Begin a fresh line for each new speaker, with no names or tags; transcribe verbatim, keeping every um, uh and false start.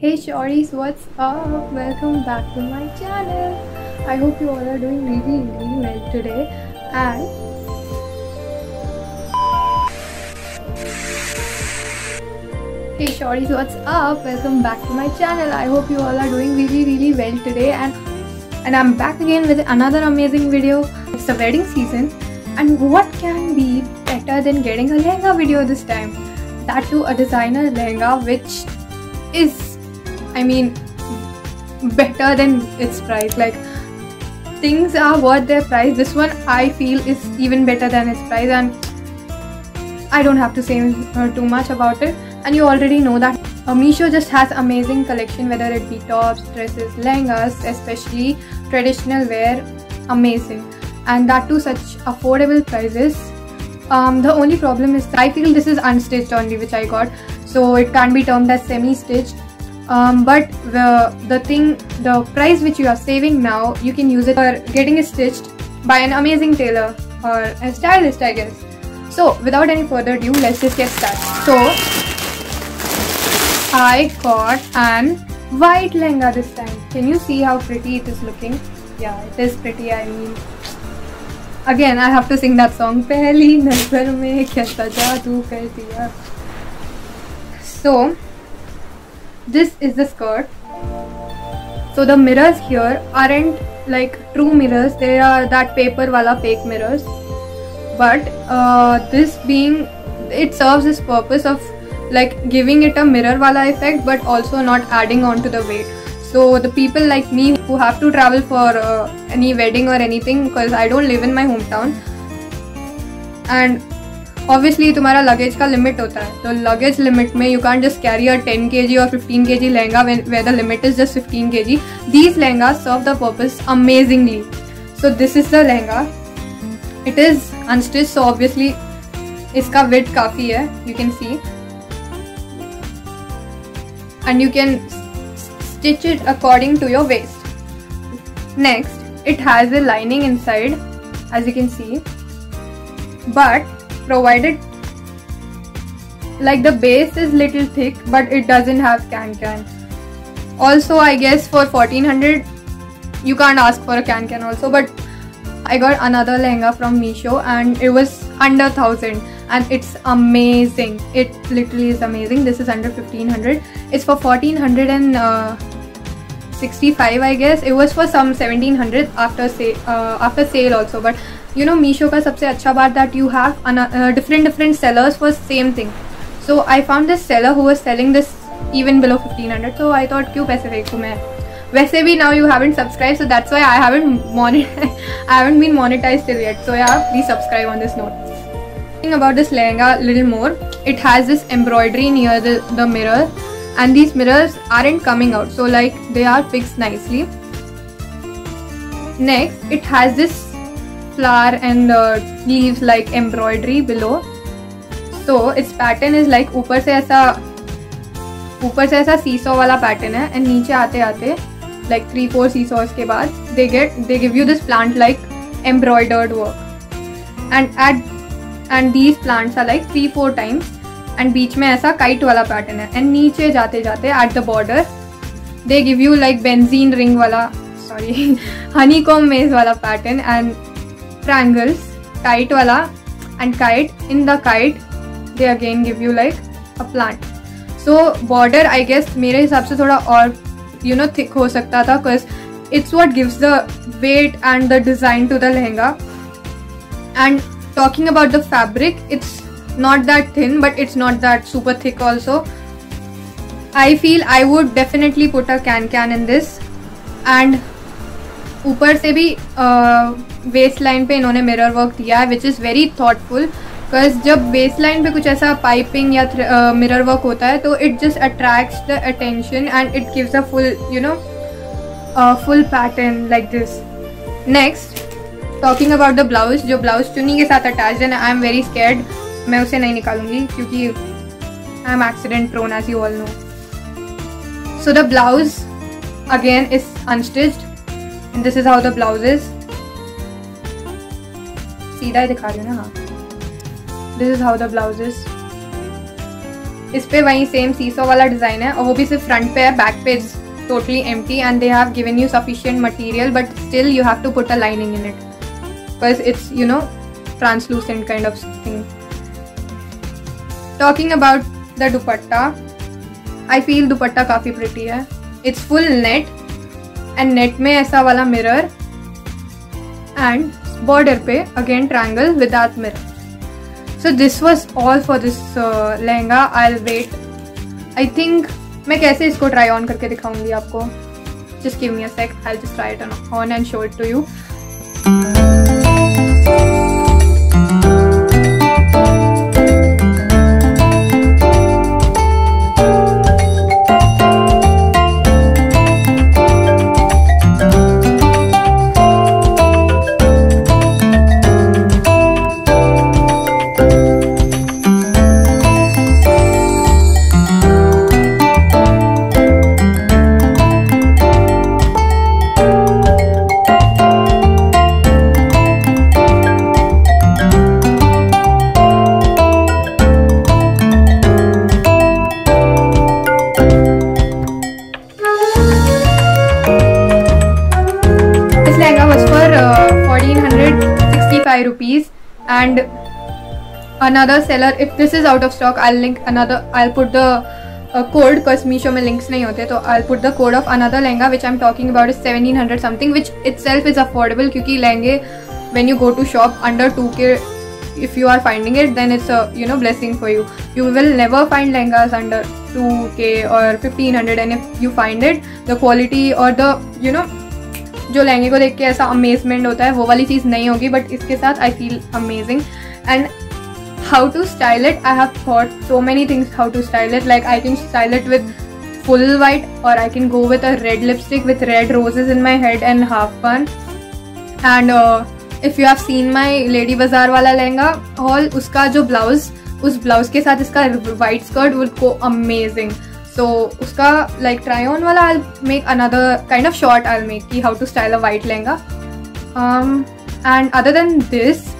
Hey shorties, what's up? Welcome back to my channel. I hope you all are doing really really well today. And hey shorties, what's up? Welcome back to my channel. I hope you all are doing really really well today. And and I'm back again with another amazing video. It's the wedding season, and what can be better than getting a lehenga video this time? That too a designer lehenga, which is, I mean, better than its price. Like, things are worth their price. This one I feel is even better than its price, and I don't have to say uh, too much about it. And you already know that uh, Meesho just has amazing collection, whether it be tops, dresses, lehengas, especially traditional wear, amazing. And that too such affordable prices. Um, the only problem is that I feel this is unstitched only, which I got, so it can't be termed as semi-stitched. Um, but the the thing, the price which you are saving now, you can use it for getting it stitched by an amazing tailor or a stylist, I guess. So without any further ado, let's just get started. So I got an white lehenga this time. Can you see how pretty it is looking? Yeah, it is pretty. I mean, again I have to sing that song, Pehli nazar mein kaisa jaadoo kar diya. So this is the skirt. So the mirrors here aren't like true mirrors, they are that paper wala fake mirrors, but uh, this being, it serves this purpose of like giving it a mirror wala effect, but also not adding on to the weight. So the people like me who have to travel for uh, any wedding or anything, because I don't live in my hometown, and obviously तुम्हारा luggage का limit होता है, तो luggage limit में you can't just carry a ten kilograms or fifteen kilograms lehenga when where the limit is just fifteen kilograms. These lehengas serve the purpose amazingly. So this is the lehenga. It is unstitched, so obviously इसका width काफी है, you can see, and you can stitch it according to your waist. Next, it has a lining inside, as you can see, but provided like the base is little thick, but it doesn't have can can. Also, I guess for fourteen hundred you can't ask for a can can also, but I got another lehenga from Meesho and it was under one thousand, and it's amazing. It literally is amazing. This is under fifteen hundred. It's for fourteen sixty-five, I guess. It was for some seventeen hundred after sale, uh, after sale also. But you know, Meesho ka sabse acha baat that you have uh, different different sellers for same thing. So I found this seller who was selling this even below fifteen hundred. So I thought, क्यों पैसे फेंकूं मैं? वैसे भी now you haven't subscribed, so that's why I haven't monet I haven't been monetized till yet. So yeah, please subscribe on this note. Talking about this lehenga a little more, it has this embroidery near the the mirror, and these mirrors aren't coming out, so like they are fixed nicely. Next, it has this flower and uh, leaves like embroidery below. So its pattern is like ऊपर से ऐसा ऊपर से ऐसा seesaw वाला pattern है, and नीचे आते आते like three four seesaws के बाद they get they give you this plant like embroidered work, and at and these plants are like three four times, and बीच में ऐसा kite वाला pattern है, and नीचे जाते जाते at the border they give you like benzene ring वाला sorry honeycomb maze वाला pattern and triangles, kite wala, and kite. In the kite they again give you like a plant. So border, I guess मेरे हिसाब से थोड़ा और you know thick हो सकता था, because it's what gives the weight and the design to the lehenga. And talking about the fabric, it's not that thin, but it's not that super thick also. I feel I would definitely put a can can in this. And ऊपर से भी waste line पे इन्होंने mirror work दिया है, which is very thoughtful, because जब waist line पे कुछ ऐसा पाइपिंग या मिरर वर्क होता है तो it just attracts the attention and it gives a full you know full pattern like this. Next, talking about the blouse, जो blouse चुन्नी के साथ अटैच है, आई एम वेरी स्कैर्ड, मैं उसे नहीं निकालूंगी क्योंकि I am accident prone as you all know. So the blouse again is unstitched, and this is how the blouse is. सीधा ही दिखा रही हूँ ना, हाँ. This is how the blouse is. इस पे वही सेम सीसो वाला डिज़ाइन है और वो भी सिर्फ फ्रंट पे है, बैक पे is totally empty and they have given you sufficient material but still you have to put a lining in it because it's you know translucent kind of thing. Talking about the dupatta, I feel dupatta काफ़ी pretty है. It's full net and net में ऐसा वाला mirror and border पे again triangle without mirror. So this was all for this lehenga. I will wait. I think मैं कैसे इसको try on करके दिखाऊंगी आपको. Just give me a sec. I will just try it on and show it to you. rupees and another seller, if this is out of stock, I'll link another, I'll put the uh, code because Meesho में links नहीं होते, तो I'll put the code of another lehenga which I'm talking about is seventeen hundred something, which itself is affordable क्योंकि लहंगे when you go to shop under two K, if you are finding it then it's a you know blessing for you. You will never find lehengas under two K or fifteen hundred, and if you find it, the quality or the you know जो लहंगे को देख के ऐसा amazement होता है वो वाली चीज़ नहीं होगी, बट इसके साथ I feel amazing. And how to style it, I have thought so many things how to style it. Like I can style it with full white और I can go with a red lipstick with red roses in my head and half bun. And if you have seen my lady Bazaar वाला lehenga hall, उसका जो blouse, उस blouse के साथ इसका white skirt would go amazing. So उसका like try on वाला I'll make another kind of short I'll make कि how to style a white lehenga. Um, and other than this